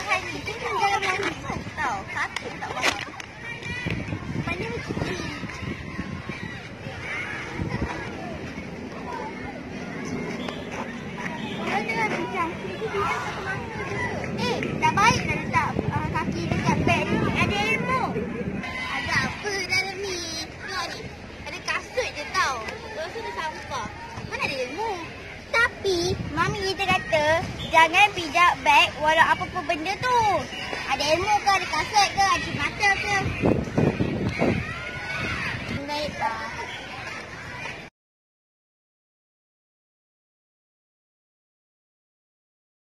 bahan ni kan dalam langsung tau. Satu tak faham. Mana macam ni? Orang tengah bincang. Sini dia satu masa je. Dah baik dah letak kaki dekat beg ni. Ada ilmu. Ada apa dalam ni? Tengok ni. Ada kasut je tau. Lepas tu ada sampah. Mana ada ilmu? Tapi, Mami kita kata jangan pijak beg walau apa-apa benda tu. Ada ilmu ke, ada kasut ke, ada mata ke. Baiklah.